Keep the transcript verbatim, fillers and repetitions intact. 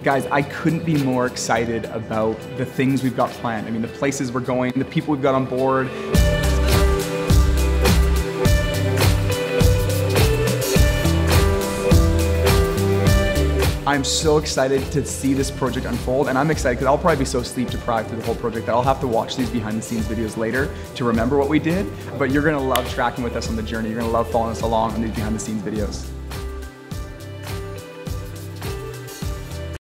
Guys, I couldn't be more excited about the things we've got planned. I mean, the places we're going, the people we've got on board. I'm so excited to see this project unfold, and I'm excited because I'll probably be so sleep deprived through the whole project that I'll have to watch these behind the scenes videos later to remember what we did, but you're gonna love tracking with us on the journey. You're gonna love following us along on these behind the scenes videos.